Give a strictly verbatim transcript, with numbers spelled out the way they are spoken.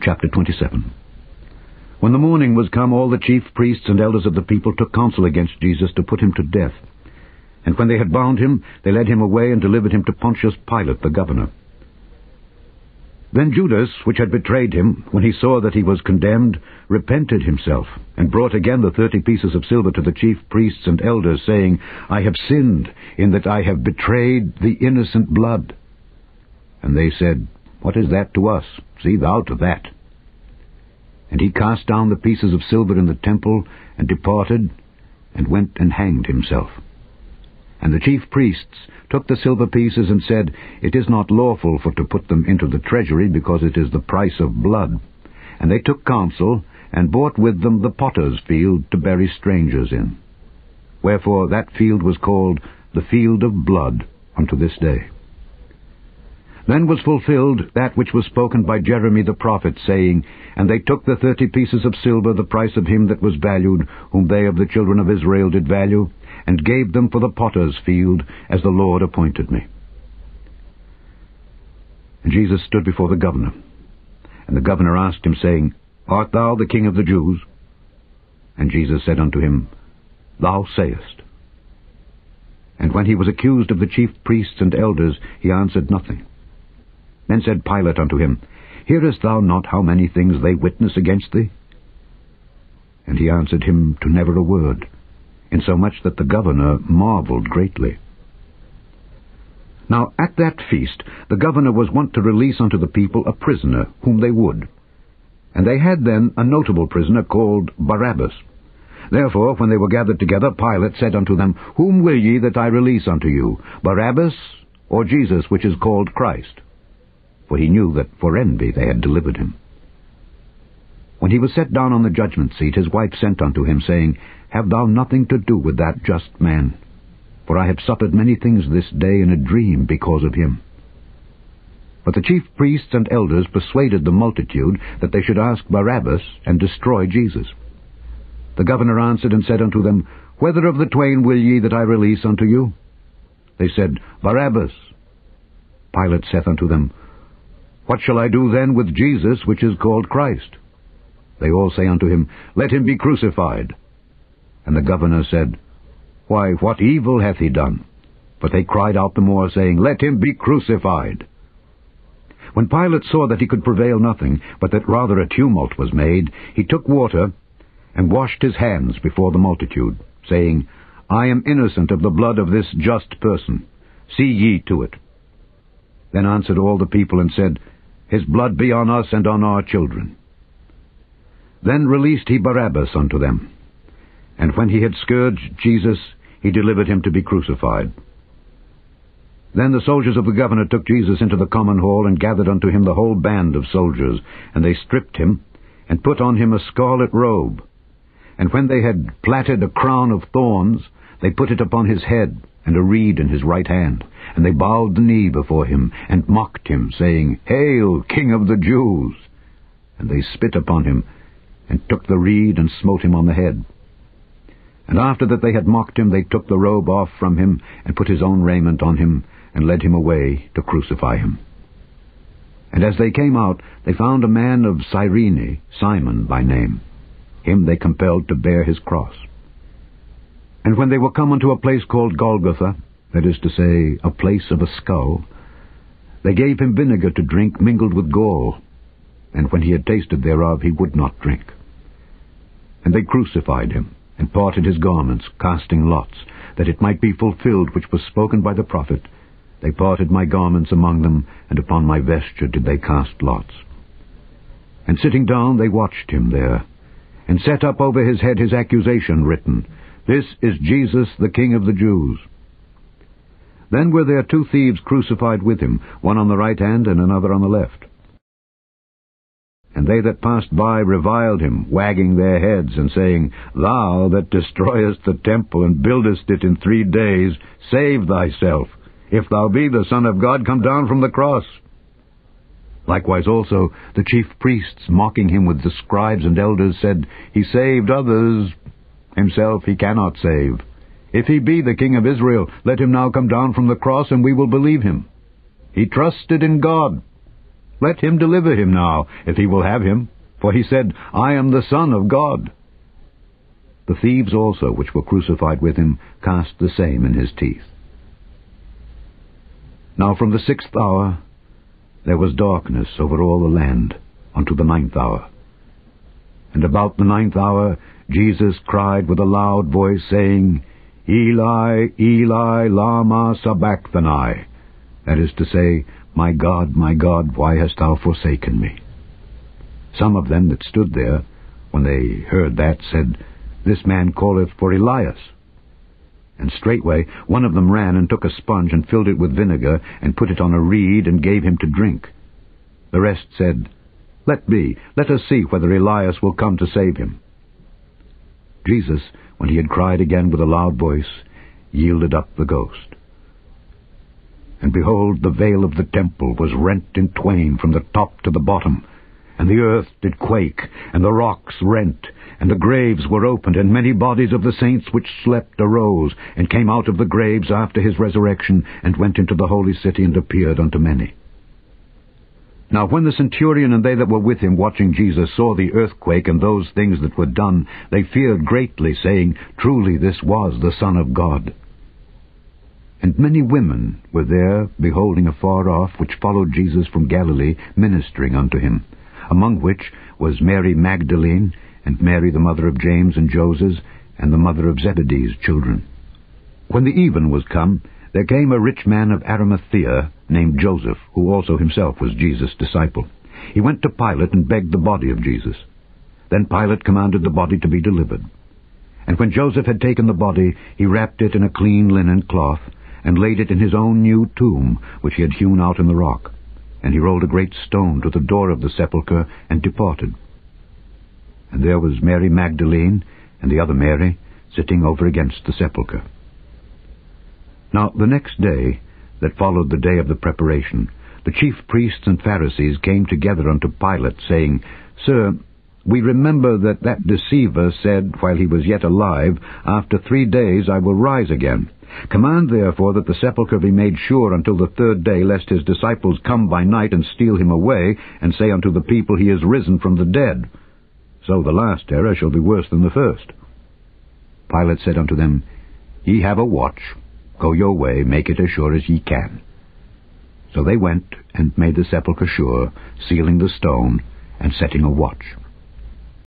Chapter twenty-seven. When the morning was come, all the chief priests and elders of the people took counsel against Jesus to put him to death. And when they had bound him, they led him away and delivered him to Pontius Pilate the governor. Then Judas, which had betrayed him, when he saw that he was condemned, repented himself, and brought again the thirty pieces of silver to the chief priests and elders, saying, I have sinned in that I have betrayed the innocent blood. And they said, What is that to us? See thou to that. And he cast down the pieces of silver in the temple, and departed, and went and hanged himself. And the chief priests took the silver pieces, and said, It is not lawful for to put them into the treasury, because it is the price of blood. And they took counsel, and bought with them the potter's field to bury strangers in. Wherefore that field was called the field of blood unto this day. Then was fulfilled that which was spoken by Jeremy the prophet, saying, And they took the thirty pieces of silver, the price of him that was valued, whom they of the children of Israel did value, and gave them for the potter's field, as the Lord appointed me. And Jesus stood before the governor. And the governor asked him, saying, Art thou the King of the Jews? And Jesus said unto him, Thou sayest. And when he was accused of the chief priests and elders, he answered nothing. Then said Pilate unto him, Hearest thou not how many things they witness against thee? And he answered him to never a word, insomuch that the governor marveled greatly. Now at that feast the governor was wont to release unto the people a prisoner, whom they would. And they had then a notable prisoner called Barabbas. Therefore, when they were gathered together, Pilate said unto them, Whom will ye that I release unto you, Barabbas, or Jesus, which is called Christ? For he knew that for envy they had delivered him. When he was set down on the judgment seat, his wife sent unto him, saying, Have thou nothing to do with that just man? For I have suffered many things this day in a dream because of him. But the chief priests and elders persuaded the multitude that they should ask Barabbas, and destroy Jesus. The governor answered and said unto them, Whether of the twain will ye that I release unto you? They said, Barabbas. Pilate saith unto them, What shall I do then with Jesus, which is called Christ? They all say unto him, Let him be crucified. And the governor said, Why, what evil hath he done? But they cried out the more, saying, Let him be crucified. When Pilate saw that he could prevail nothing, but that rather a tumult was made, he took water, and washed his hands before the multitude, saying, I am innocent of the blood of this just person. See ye to it. Then answered all the people, and said, His blood be on us and on our children. Then released he Barabbas unto them. And when he had scourged Jesus, he delivered him to be crucified. Then the soldiers of the governor took Jesus into the common hall, and gathered unto him the whole band of soldiers. And they stripped him, and put on him a scarlet robe. And when they had platted a crown of thorns, they put it upon his head, and a reed in his right hand. And they bowed the knee before him, and mocked him, saying, Hail, King of the Jews! And they spit upon him, and took the reed, and smote him on the head. And after that they had mocked him, they took the robe off from him, and put his own raiment on him, and led him away to crucify him. And as they came out, they found a man of Cyrene, Simon by name. Him they compelled to bear his cross. And when they were come unto a place called Golgotha, that is to say, a place of a skull, they gave him vinegar to drink mingled with gall. And when he had tasted thereof, he would not drink. And they crucified him, and parted his garments, casting lots, that it might be fulfilled which was spoken by the prophet, They parted my garments among them, and upon my vesture did they cast lots. And sitting down they watched him there, and set up over his head his accusation written, This is Jesus, the King of the Jews. Then were there two thieves crucified with him, one on the right hand and another on the left. And they that passed by reviled him, wagging their heads, and saying, Thou that destroyest the temple, and buildest it in three days, save thyself. If thou be the Son of God, come down from the cross. Likewise also the chief priests, mocking him with the scribes and elders, said, He saved others, himself he cannot save. If he be the King of Israel, let him now come down from the cross, and we will believe him. He trusted in God. Let him deliver him now, if he will have him. For he said, I am the Son of God. The thieves also, which were crucified with him, cast the same in his teeth. Now from the sixth hour there was darkness over all the land unto the ninth hour. And about the ninth hour Jesus cried with a loud voice, saying, Eli, Eli, lama sabachthani. That is to say, My God, my God, why hast thou forsaken me? Some of them that stood there, when they heard that, said, This man calleth for Elias. And straightway one of them ran and took a sponge and filled it with vinegar and put it on a reed and gave him to drink. The rest said, Let be, let us see whether Elias will come to save him. Jesus, when he had cried again with a loud voice, yielded up the ghost. And behold, the veil of the temple was rent in twain from the top to the bottom, and the earth did quake, and the rocks rent, and the graves were opened, and many bodies of the saints which slept arose, and came out of the graves after his resurrection, and went into the holy city, and appeared unto many. Now when the centurion and they that were with him watching Jesus saw the earthquake and those things that were done, they feared greatly, saying, Truly this was the Son of God. And many women were there, beholding afar off, which followed Jesus from Galilee, ministering unto him, among which was Mary Magdalene, and Mary the mother of James and Joses, and the mother of Zebedee's children. When the even was come, there came a rich man of Arimathea, named Joseph, who also himself was Jesus' disciple. He went to Pilate and begged the body of Jesus. Then Pilate commanded the body to be delivered. And when Joseph had taken the body, he wrapped it in a clean linen cloth, and laid it in his own new tomb, which he had hewn out in the rock. And he rolled a great stone to the door of the sepulchre, and departed. And there was Mary Magdalene, and the other Mary, sitting over against the sepulchre. Now the next day, that followed the day of the preparation, the chief priests and Pharisees came together unto Pilate, saying, Sir, we remember that that deceiver said, while he was yet alive, After three days I will rise again. Command therefore that the sepulchre be made sure until the third day, lest his disciples come by night and steal him away, and say unto the people, He is risen from the dead. So the last terror shall be worse than the first. Pilate said unto them, Ye have a watch. Go your way, make it as sure as ye can. So they went and made the sepulchre sure, sealing the stone, and setting a watch.